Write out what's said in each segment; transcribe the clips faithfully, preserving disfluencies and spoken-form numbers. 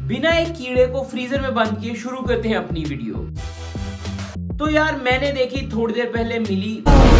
बिना एक कीड़े को फ्रीजर में बंद किए शुरू करते हैं अपनी वीडियो। तो यार मैंने देखी थोड़ी देर पहले मिली,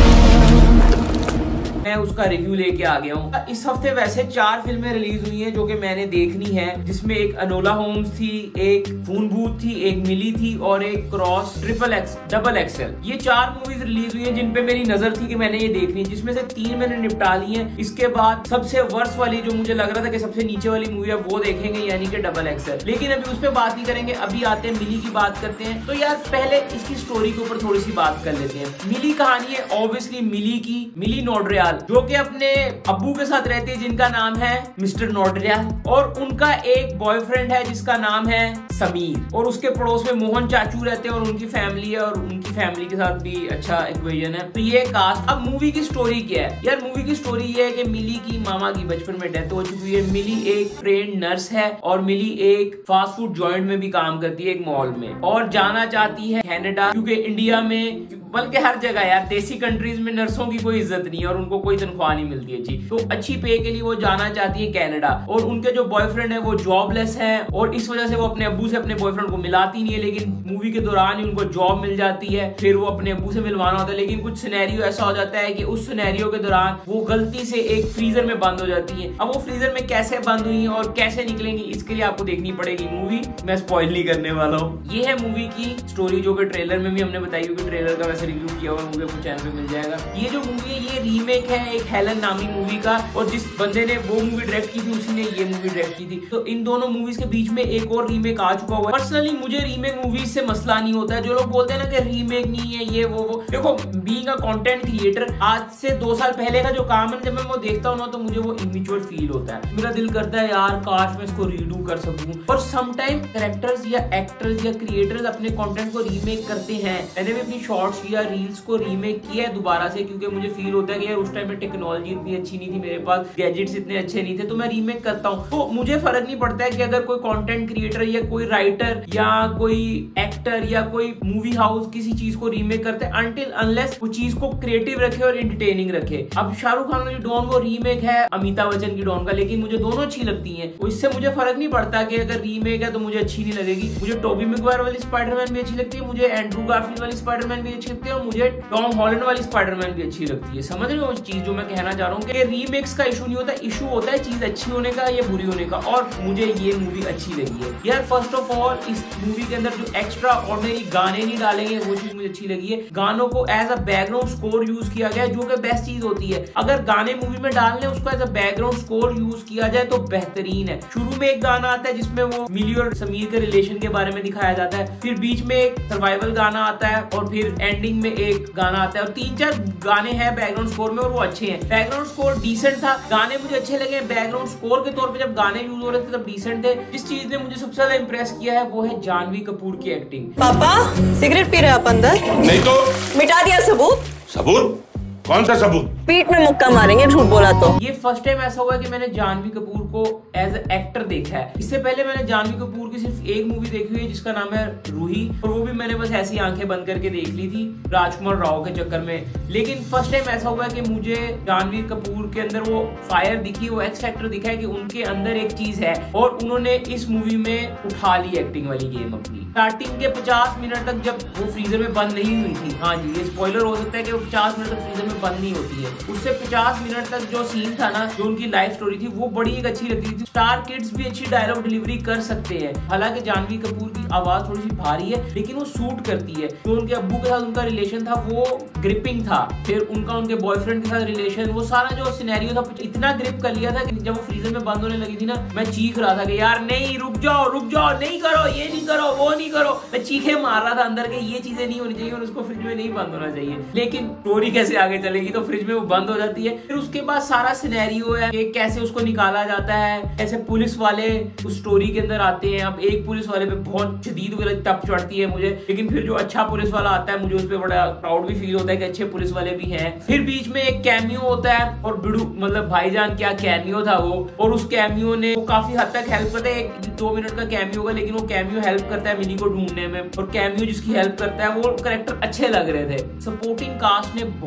मैं उसका रिव्यू लेके आ गया हूँ। इस हफ्ते वैसे चार फिल्में रिलीज हुई हैं जो कि मैंने देखनी है, जिसमें एक अनोला होम्स थी, एक खून बूथ थी, एक मिली थी और एक cross triple X double XL. ये चार मूवीज रिलीज हुई हैं जिन पे मेरी नजर थी कि मैंने ये देखनी, जिसमें से तीन मैंने निपटा ली हैं। इसके बाद सबसे वर्स्ट वाली जो मुझे लग रहा था कि सबसे नीचे वाली मूवी है वो देखेंगे, यानी कि डबल एक्सएल। लेकिन अभी उस पर बात नहीं करेंगे, अभी आते हैं मिली की बात करते हैं। तो यार पहले इसकी स्टोरी के ऊपर थोड़ी सी बात कर लेते हैं। मिली कहानी है ऑब्वियसली मिली की, मिली नोड्रियाल, जो कि अपने अब्बू के साथ रहती है जिनका नाम है मिस्टर नोड्रियाल, और उनका एक बॉयफ्रेंड है जिसका नाम है समीर, और उसके पड़ोस में मोहन चाचू रहते हैं और उनकी फैमिली है, और उनकी फैमिली के साथ भी अच्छा इक्वेशन है। तो ये कास्ट। अब मूवी की स्टोरी क्या है यार? मूवी की स्टोरी ये है कि मिली की मामा की बचपन में डेथ हो चुकी है। मिली एक ट्रेंड नर्स है और मिली एक फास्ट फूड जॉइंट में भी काम करती है एक मॉल में, और जाना चाहती है कनाडा, क्योंकि इंडिया में बल्कि हर जगह यार देसी कंट्रीज में नर्सों की कोई इज्जत नहीं है और उनको कोई तनख्वाह नहीं मिलती है जी। तो अच्छी पे के लिए वो जाना चाहती है कनाडा, और उनके जो बॉयफ्रेंड है वो जॉबलेस है, और इस वजह से वो अपने अब्बू से अपने बॉयफ्रेंड को मिलाती नहीं है। लेकिन मूवी के दौरान ही उनको जॉब मिल जाती है, फिर वो अपने अब्बू से मिलवाना होता है। लेकिन कुछ सिनेरियो ऐसा हो जाता है कि उस सिनेरियो के दौरान वो गलती से एक फ्रीजर में बंद हो जाती है। अब वो फ्रीजर में कैसे बंद हुई और कैसे निकलेंगी, इसके लिए आपको देखनी पड़ेगी मूवी। मैं स्पॉइल नहीं करने वाला हूँ। ये है मूवी की स्टोरी, जो कि ट्रेलर में भी हमने बताई, क्योंकि ट्रेलर का वैसे रिव्यू किया हुआ मूवी को चैनल पे मिल जाएगा। ये जो मूवी है ये रीमेक है एक हेलन नामी मूवी का, और जिस बंदे ने वो मूवी डायरेक्ट की थी उसी ने ये मूवी डायरेक्ट की थी। तो इन दोनों मूवीज के बीच में एक और रीमेक आ चुका हुआ है। पर्सनली मुझे रीमेक मूवीज से मसला नहीं होता है। जो लोग बोलते हैं ना कि रीमेक नहीं है ये वो वो देखो, बीइंग अ कंटेंट क्रिएटर, आज से दो साल पहले का जो काम है जब मैं वो देखता हूँ ना, तो मुझे वो इमेच्योर फील होता है। मेरा दिल करता है यार काश मैं इसको रीडू कर सकूं। और समटाइम कैरेक्टर्स या एक्टर्स या क्रिएटर्स अपने कंटेंट को रीमेक करते हैं। मैंने भी अपनी शॉर्ट्स या रील्स को रीमेक किया है दोबारा से, क्योंकि मुझे फील होता है कि यार उस टाइम में टेक्नोलॉजी इतनी अच्छी नहीं थी, मेरे पास गैजेट्स इतने अच्छे नहीं थे, तो मैं रीमेक करता हूँ। तो मुझे फर्क नहीं पड़ता है कि अगर कोई कंटेंट क्रिएटर या कोई राइटर या कोई एक्टर या कोई मूवी हाउस किसी चीज को रीमेक करते हैं, अनटिल अनलेस वो चीज को क्रिएटिव रखे और एंटरटेनिंग रखे। अब शाहरुख खान की डॉन वो रीमेक है अमिताभ बच्चन की डॉन का, लेकिन मुझे दोनों अच्छी लगती है। इससे मुझे फर्क नहीं पड़ता कि अगर रीमेक है तो मुझे अच्छी नहीं लगेगी। मुझे टोबी मैगवायर वाली स्पाइडरमैन भी अच्छी लगती है, मुझे एंड्रू गारफील्ड वाली स्पाइडरमैन भी अच्छी लगती है, और मुझे टॉम हॉलैंड वाली स्पाइडरमैन भी अच्छी लगती है। समझ रहे हो उस चीज जो मैं कहना चाह रहा हूँ कि रीमेक्स का इशू नहीं होता, इशू होता है चीज अच्छी होने का या बुरी होने का। और मुझे ये मूवी अच्छी लगी है यार। फर्स्ट ऑफ ऑल इस मूवी के अंदर जो एक्स्ट्रा ऑर्डिनरी गाने नहीं डालेंगे वो चीज मुझे अच्छी लगी है। गानों को as a background score use किया गया, जो कि बेस्ट चीज होती है। अगर गाने मूवी में डालने उसको as a background score use किया जाए तो बेहतरीन है। शुरू में एक गाना आता है जिसमें वो मिली और समीर के रिलेशन के बारे में दिखाया जाता है, फिर बीच में एक सर्वाइवल गाना आता है, और फिर एंडिंग में एक गाना आता है, और तीन चार गाने हैं बैकग्राउंड स्कोर में और वो अच्छे हैं। बैकग्राउंड स्कोर डिसेंट था, गाने मुझे अच्छे लगे। बैकग्राउंड स्कोर के तौर पे जब गाने यूज हो रहे थे तब डिसेंट थे। जिस चीज ने मुझे सबसे ज्यादा इंप्रेस किया है वो है जानवी कपूर की एक्टिंग। पापा सिगरेट पी रहे आप अंदर? नहीं तो मिटा दिया सबूत। सबूत? कौन सा सबूत? पीठ में मुक्का मारेंगे झूठ बोला तो। ये फर्स्ट टाइम ऐसा हुआ है कि मैंने जानवी कपूर को एज एक्टर देखा है। इससे पहले मैंने जानवी कपूर की सिर्फ एक मूवी देखी हुई है जिसका नाम है रूही, और वो भी मैंने बस ऐसी आंखें बंद करके देख ली थी राजकुमार राव के चक्कर में। लेकिन फर्स्ट टाइम ऐसा हुआ है कि मुझे जानवी कपूर के अंदर वो फायर दिखी, वो एक्स फैक्टर दिखा है कि उनके अंदर एक चीज है, और उन्होंने इस मूवी में उठा ली एक्टिंग वाली गेम अपनी। स्टार्टिंग के पचास मिनट तक जब वो फ्रीजर में बंद नहीं हुई थी, हाँ जी ये स्पॉइलर हो सकता है कि वो पचास मिनट तक फ्रीजर में बंद नहीं होती है, उससे पचास मिनट तक जो सीन था ना, जो उनकी लाइफ स्टोरी थी, वो बड़ी एक अच्छी लगती थी। स्टार किड्स भी अच्छी डायलॉग डिलीवरी कर सकते हैं। हालांकि जानवी कपूर की आवाज थोड़ी सी भारी है लेकिन वो सूट करती है। जो उनके अब्बू के साथ उनका रिलेशन था वो ग्रिपिंग था, फिर उनका उनके बॉयफ्रेंड के साथ रिलेशन, वो सारा जो सिनेरियो था इतना ग्रिप कर लिया था कि जब वो फ्रीजर में बंद होने लगी थी ना, मैं चीख रहा था कि यार नहीं, रुक जाओ रुक जाओ, नहीं करो, ये नहीं करो, वो नहीं करो। मैं चीखे मार रहा था अंदर के ये चीजें नहीं होनी चाहिए और उसको फ्रिज में नहीं बंद होना चाहिए। लेकिन स्टोरी कैसे आगे चलेगी, तो फ्रिज में वो बंद हो जाती है। फिर उसके बाद सारा सिनेरियो है कि कैसे उसको निकाला जाता है, कैसे पुलिस वाले उस स्टोरी के अंदर आते हैं। अब एक पुलिस वाले पे बहुत शदीद तप चढ़ती है मुझे, लेकिन फिर जो अच्छा पुलिस वाला आता है मुझे उस पर बड़ा प्राउड भी फील होता है कि अच्छे पुलिस वाले भी हैं। फिर बीच में एक कैमियो होता है, और बिड़ू मतलब भाईजान क्या कैमियो था वो, और उस कैमियो ने वो काफी हद तक हेल्प करता है। एक दो मिनट का कैमियो होगा लेकिन वो कैमियो हेल्प करता है मिली को ढूंढने में, और कैमियो जिसकी हेल्प करता है वो कैरेक्टर अच्छे लग रहे थे। सपोर्टिंग कास्ट ने बहुत जबरदस्त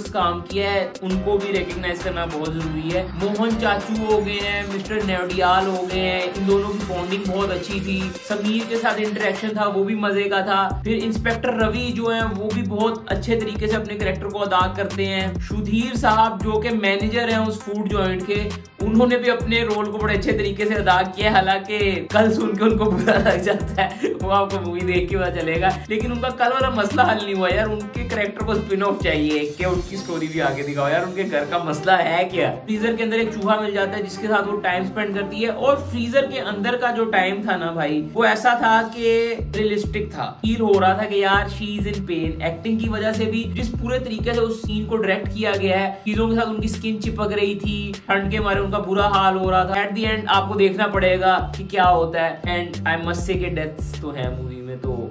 जबरदस्त काम किया है, उनको भी रिकॉग्नाइज करना बहुत जरूरी है। मोहन चाचू हो गए हैं, मिस्टर नेवडियाल हो गए हैं, इन दोनों की बॉन्डिंग बहुत अच्छी थी। समीर के साथ इंटरेक्शन था वो भी मजे का था। फिर इंस्पेक्टर रवि जो है वो भी बहुत अच्छे तरीके से अपने कैरेक्टर को अदा करते हैं। सुधीर साहब जो कि मैनेजर हैं उस फूड जॉइंट के, उन्होंने भी अपने रोल को बड़े अच्छे तरीके से अदा किया। हालांकि कल सुन के उनको बुरा लग जाता है, वो आपको मूवी देख के पता चलेगा, लेकिन उनका कल वाला मसला हल नहीं हुआ यार। उनके कैरेक्टर को स्पिन ऑफ चाहिए कि उनकी स्टोरी भी आगे दिखाओ यार, उनके घर का मसला है क्या। फ्रीजर के अंदर एक चूहा मिल जाता है जिसके साथ वो टाइम स्पेंड करती है, और फ्रीजर के अंदर का जो टाइम था ना भाई, वो ऐसा था कि रियलिस्टिक था। फील हो रहा था कि यार she is in pain. Acting की वजह से भी जिस पूरे तरीके से उस सीन को डायरेक्ट किया गया है, चीजों के साथ उनकी स्किन चिपक रही थी, ठंड के मारे उनका बुरा हाल हो रहा था। एट द एंड आपको देखना पड़ेगा कि क्या होता है। एंड आई मस्ट से के डेथ्स तो है मूवी में, तो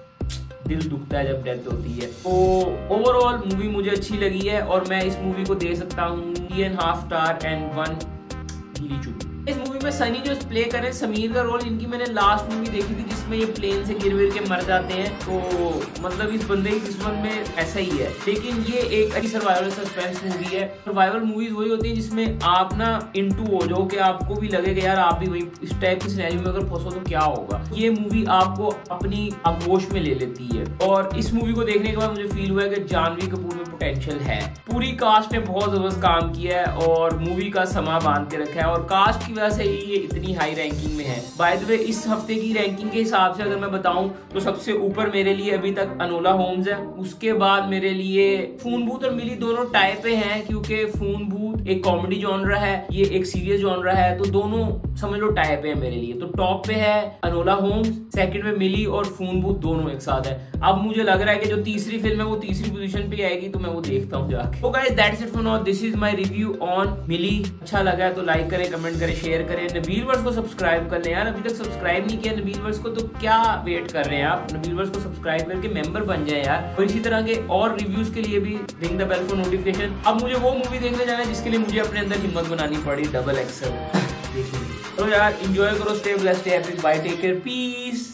दिल दुखता है जब डेथ होती है। तो ओवरऑल मूवी मुझे अच्छी लगी है और मैं इस मूवी को दे सकता हूँ three and half star and one गिली चुप। इस मूवी में सनी जो प्ले करे समीर का रोल, इनकी मैंने लास्ट मूवी देखी थी जिसमें ये प्लेन से गिर गिर के मर जाते हैं, तो मतलब इस बंदे की किस्मत में ऐसा ही है। लेकिन ये एक अच्छी सर्वाइवल सस्पेंस मूवी है। सर्वाइवल मूवीज वही होती है जिसमें आप ना इनटू हो जाओ कि आपको भी लगे कि यार आप भी वही इस टाइप की सिनेरियो में अगर फंसो तो क्या होगा। ये मूवी आपको अपनी आगोश में ले लेती है, और इस मूवी को देखने के बाद मुझे फील हुआ है कि जानवी कपूर में पोटेंशियल है। पूरी कास्ट ने बहुत जबरदस्त काम किया है और मूवी का समा बांध के रखा है, और कास्ट की वजह से ही ये इतनी हाई रैंकिंग में है। बाय द वे इस हफ्ते की रैंकिंग के हिसाब से अगर मैं बताऊं तो सबसे ऊपर मेरे लिए अभी तक अनोला होम्स है, उसके बाद मेरे लिए फोन बूथ और मिली दोनों टाइप पे हैं, क्योंकि फोन बूथ एक कॉमेडी जॉनरा है, ये एक सीरियस जॉनरा है, तो दोनों समझ लो टाइप है मेरे लिए। तो टॉप पे है अनोला होम्स, सेकंड में मिली और फोन बूथ दोनों एक साथ है। अब मुझे लग रहा है कि जो तीसरी फिल्म है वो तीसरी पोजीशन पे आएगी, तो मैं वो देखता हूँ जाके। तो guys that's it for now, this is my review on Mili. अच्छा लगा है तो लाइक करें, कमेंट करें, शेयर करें। नबील वर्स को सब्सक्राइब कर लें यार, अभी तक सब्सक्राइब नहीं किया नबील वर्स को तो क्या वेट कर रहे हैं आप। नबील वर्स को सब्सक्राइब करके मेंबर बन जाए यार, और इसी तरह के और रिव्यूज के लिए भी ring the bell for notification. अब मुझे वो मूवी देखने जाना है जिसके लिए मुझे अपने अंदर हिम्मत बनानी पड़ी, डबल एक्सेल देखिए। तो यार एंजॉय करो, stay blessed, stay happy, bye, take care, piece.